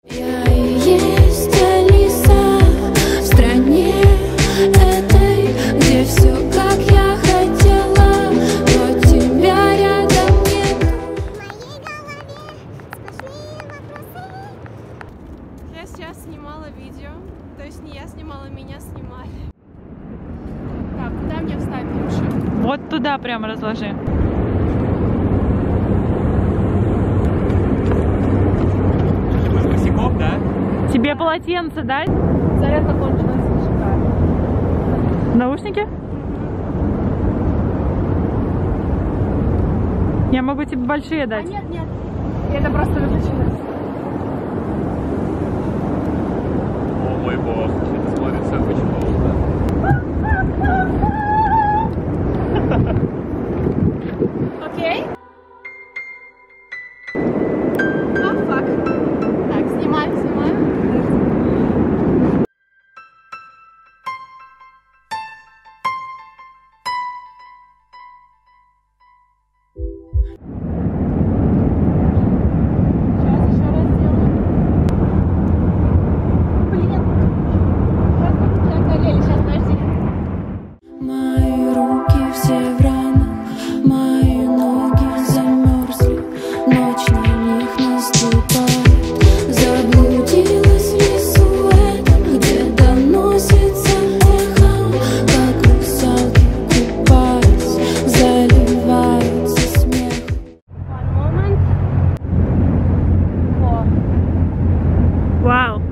Я и есть Алиса в стране этой, где все как я хотела, но тебя рядом нет. Я сейчас снимала видео, то есть не я снимала, меня снимали. Так, куда мне встать лучше? Вот туда прямо разложи. Да? Тебе полотенце дать? Зарядка кончилась, шикарно. Наушники? Я могу тебе большие дать. Нет, нет. Это просто выключилось. О мой бог, это смотрится очень плохо. Окей? Фак. Так, снимаем. Мои руки все в ранах, мои ноги замерзли, ночь на них наступает. Заблудилась в лесу этом, где доносится эхо, как русалки купаясь, заливается смех. Вау.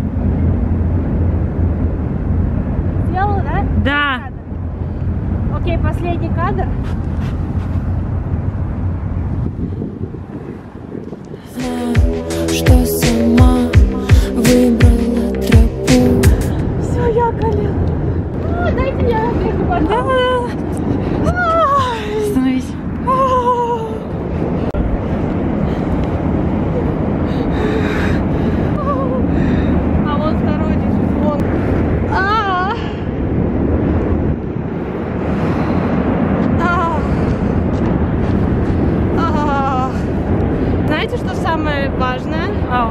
Сделала, да? Да. Окей, последний кадр. Знаю, что сама выбрала тропу. Все, я околела. Дайте я отдыху, пожалуйста. Становись. А вот второй держит вон. Знаете, что самое важное?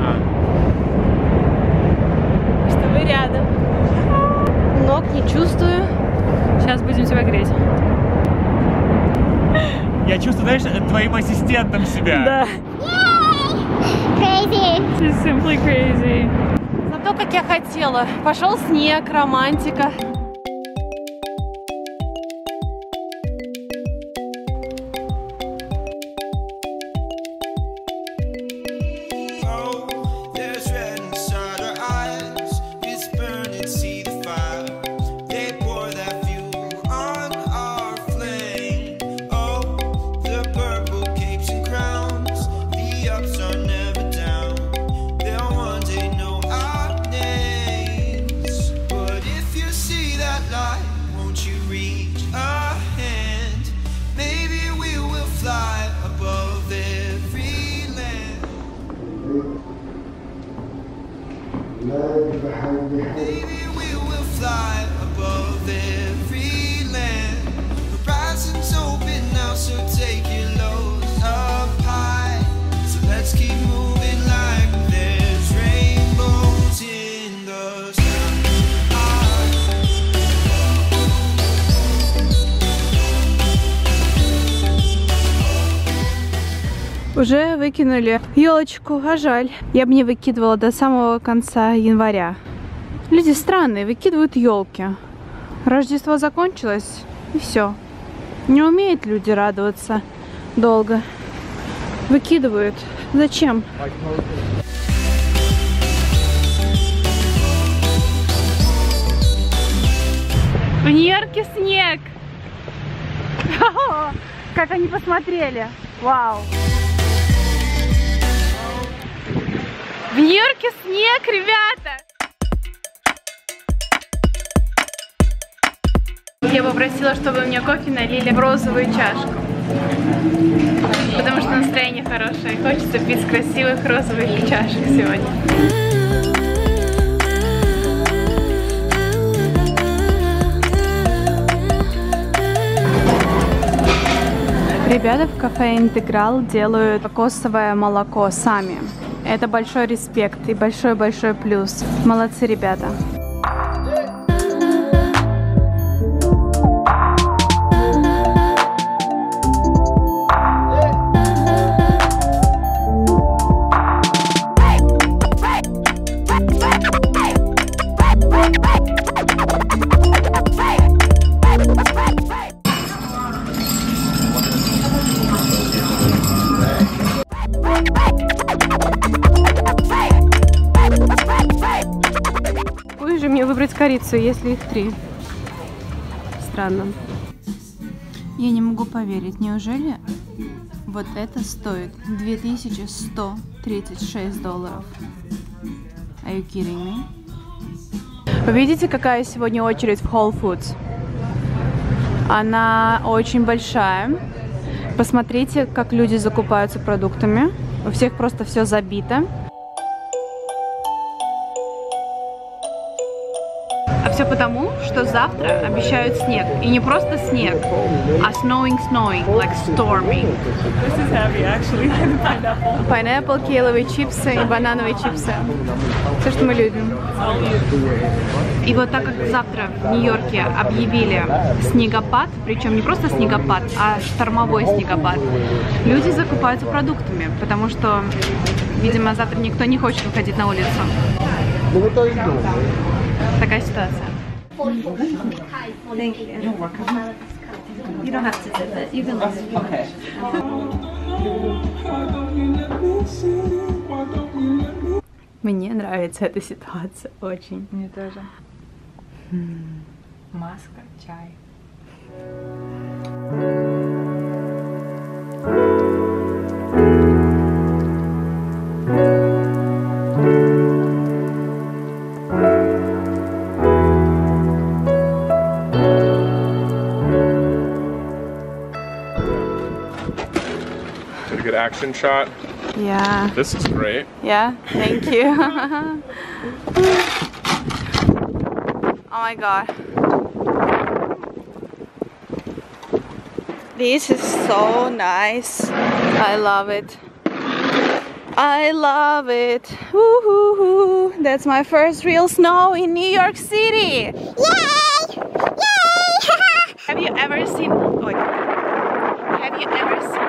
Что вы рядом. Ног не чувствую. Сейчас будем тебя греть. Я чувствую, знаешь, твоим ассистентом себя. Да. Crazy. She's simply crazy. Зато как я хотела. Пошел снег, романтика. There's red inside our eyes. It's burning, see the fire. They pour that fuel on our flame. Oh, the purple capes and crowns. The ups are never down. They'll one day know our names. But if you see that light, won't you reach a hand? Maybe we will fly above every land. Maybe we will fly above every land. Horizons open now, so take your loads up high. So let's keep moving like there's rainbows in the sky. Уже выкинули елочку, а жаль. Я бы не выкидывала до самого конца января. Люди странные, выкидывают елки. Рождество закончилось, и все. Не умеют люди радоваться долго. Выкидывают. Зачем? В Нью-Йорке снег! Как они посмотрели! Вау! В Нью-Йорке снег, ребята! Я попросила, чтобы мне кофе налили в розовую чашку. Потому что настроение хорошее. Хочется пить с красивых розовых чашек сегодня. Ребята в кафе «Интеграл» делают кокосовое молоко сами. Это большой респект и большой-большой плюс. Молодцы, ребята. Какую же мне выбрать корицу, если их 3? Странно. Я не могу поверить, неужели вот это стоит $2136? Are you kidding me? Вы видите, какая сегодня очередь в Whole Foods? Она очень большая. Посмотрите, как люди закупаются продуктами. У всех просто все забито. А все потому, что завтра обещают снег. И не просто снег, а snowing, like storming. This is heavy, actually. Pineapple. Pineapple, кейловые чипсы и банановые чипсы. Все, что мы любим. И вот так как завтра в Нью-Йорке объявили снегопад, причем не просто снегопад, а штормовой снегопад, люди закупаются продуктами, потому что, видимо, завтра никто не хочет выходить на улицу. Такая ситуация. Thank you. You don't have to sit there. You can listen. Okay. Мне нравится эта ситуация очень. Мне тоже. Маска, чай. Did a good action shot. Yeah. This is great. Yeah, thank you. Oh my god. This is so nice. I love it. I love it. Woohoo! That's my first real snow in New York City. Yay! Yay! Have you ever seen? Wait. Have you ever seen?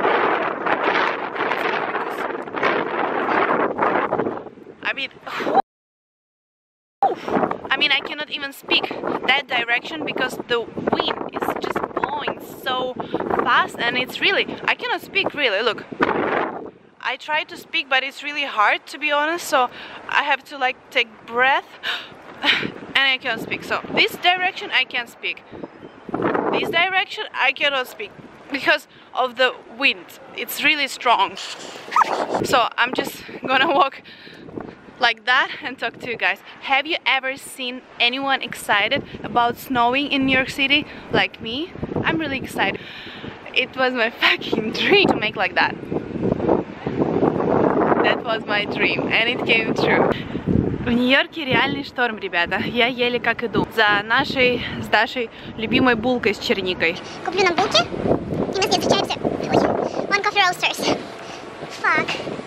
I mean, I cannot even speak that direction because the wind is just blowing so fast, and it's really, I cannot speak really. Look, I try to speak, but it's really hard, to be honest, so I have to like take breath and I can't speak. So this direction I can speak, this direction I cannot speak because of the wind. It's really strong. So I'm just gonna walk like that and talk to you guys. Have you ever seen anyone excited about snowing in New York City like me? I'm really excited. It was my fucking dream to make like that. That was my dream and it came true. В Нью-Йорке реальный шторм, ребята. Я еле как иду. За нашей с Дашей любимой булкой с черникой. Куплю нам булки, и мы с ней встречаемся. Ой, One Coffee Roasters. Fuck.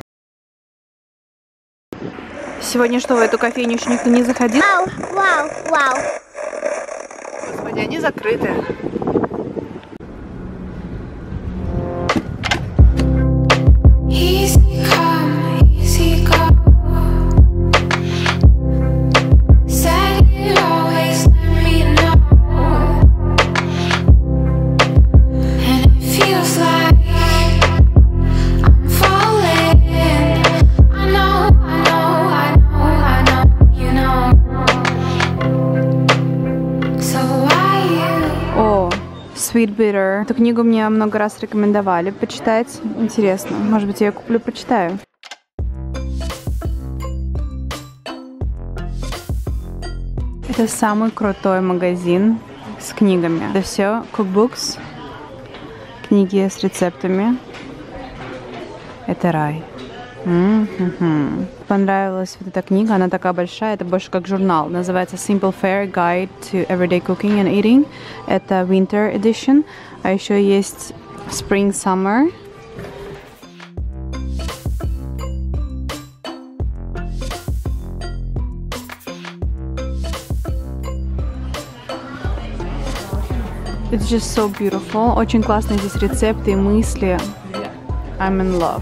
Сегодня что, в эту кофейню еще никто не заходил? Вау, вау, вау. Господи, они закрыты. Easy come, easy go. Said you'd always let me know, and it feels like I'm falling. I know, I know, I know, I know, you know. So why you? О, Sweet Bitter. Эту книгу мне много раз рекомендовали почитать. Интересно. Может быть, я ее куплю, почитаю. Это самый крутой магазин с книгами. Это все cookbooks, книги с рецептами. Это рай. Понравилась вот эта книга, она такая большая, это больше как журнал. Называется Simple Fare Guide to Everyday Cooking and Eating. Это Winter Edition. А еще есть Spring Summer. It's just so beautiful. Очень классные здесь рецепты и мысли. I'm in love.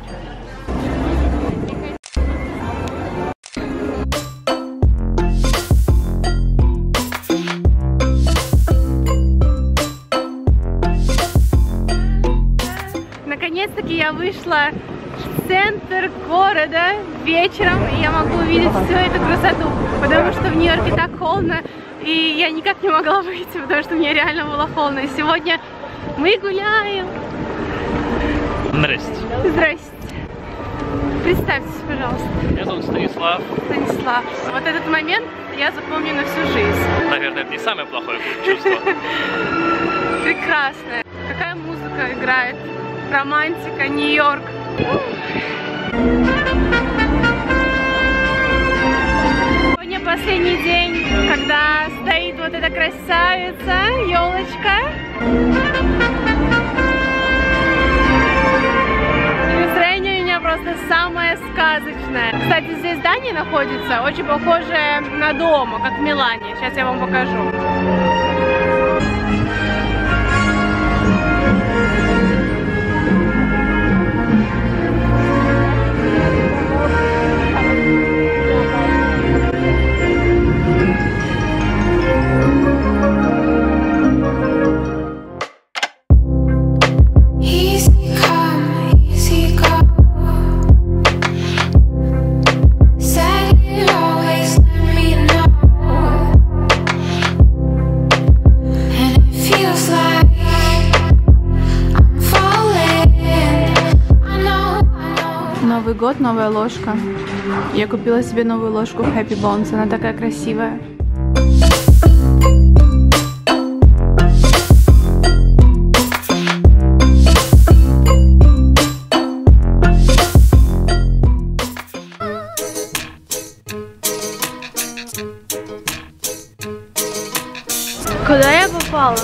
Наконец-таки я вышла в центр города вечером, и я могу увидеть всю эту красоту, потому что в Нью-Йорке так холодно, и я никак не могла выйти, потому что мне реально было холодно. И сегодня мы гуляем. Здрасте. Здрасте. Представьтесь, пожалуйста. Меня зовут Станислав. Станислав. Вот этот момент я запомню на всю жизнь. Наверное, это не самое плохое чувство. Прекрасно. Какая музыка играет? Романтика, Нью-Йорк. Сегодня последний день, когда стоит вот эта красавица, елочка. Настроение у меня просто самое сказочное. Кстати, здесь здание находится очень похожее на дом, как в Милане. Сейчас я вам покажу. Easy come, easy go. Said you'd always let me know. And it feels like I'm falling. I know. Новый год, новая ложка. Я купила себе новую ложку в Happy Bones. Она такая красивая. Куда я попала?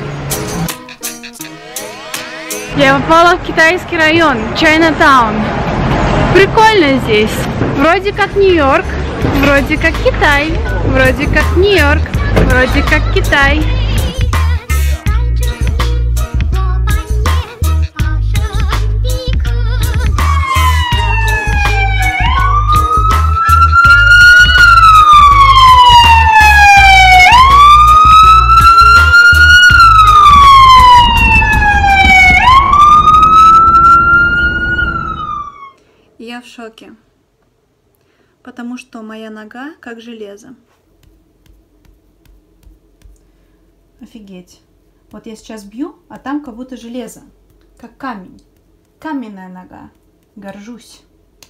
Я попала в китайский район, Чайнатаун. Прикольно здесь. Вроде как Нью-Йорк, вроде как Китай, вроде как Нью-Йорк, вроде как Китай. Я в шоке, потому что моя нога как железо. Офигеть. Вот я сейчас бью, а там как будто железо, как камень. Каменная нога. Горжусь.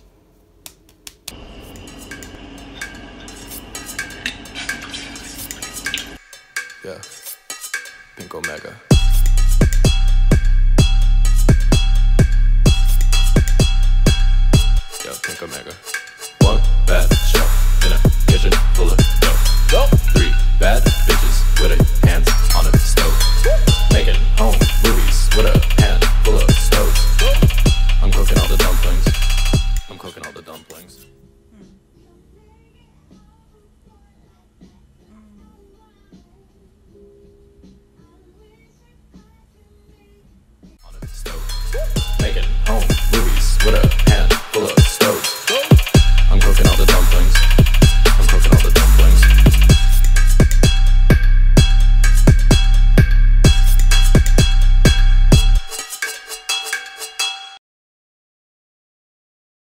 Yeah, Pink Omega. Yo, Pink Omega.